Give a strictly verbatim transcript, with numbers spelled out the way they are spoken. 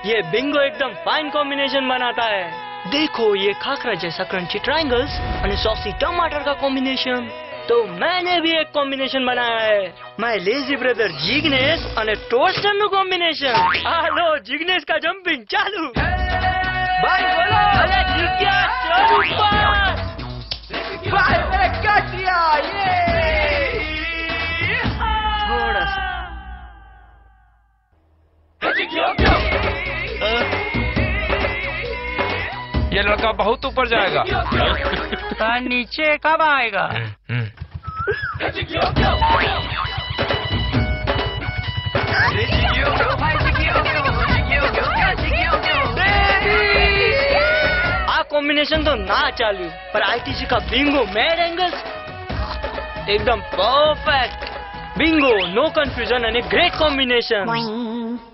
ये बिंगो एकदम fine combination बनाता है। देखो ये खाखरा जैसा क्रंची ट्रायंगल्स और सॉसी टमाटर का कॉम्बिनेशन। तो मैंने भी एक कॉम्बिनेशन बनाया है, माय लेजी ब्रदर जिग्नेश और टोस्टर नु कॉम्बिनेशन। हेलो जिग्नेश का जंपिंग चालू। भाई बोलो अरे जिग्या चल ऊपर। भाई मैंने काट दिया ये। थोड़ा सा ये लड़का बहुत ऊपर जाएगा। नीचे कब आएगा? आ कॉम्बिनेशन तो ना चालू, पर आईटीसी का बिंगो मैड एंगल्स एकदम perfect. Bingo no confusion and great combination.